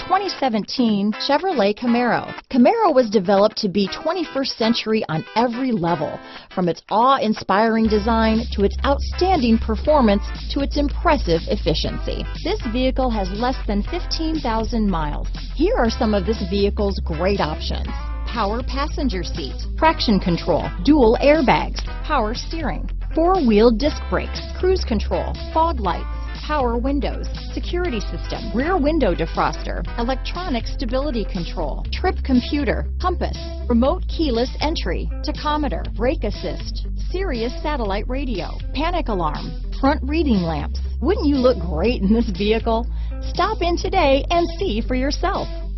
2017 Chevrolet Camaro. Camaro was developed to be 21st century on every level, from its awe-inspiring design to its outstanding performance to its impressive efficiency. This vehicle has less than 15,000 miles. Here are some of this vehicle's great options: power passenger seat, traction control, dual airbags, power steering, four-wheel disc brakes, cruise control, fog lights, power windows, security system, rear window defroster, electronic stability control, trip computer, compass, remote keyless entry, tachometer, brake assist, Sirius satellite radio, panic alarm, front reading lamps. Wouldn't you look great in this vehicle? Stop in today and see for yourself.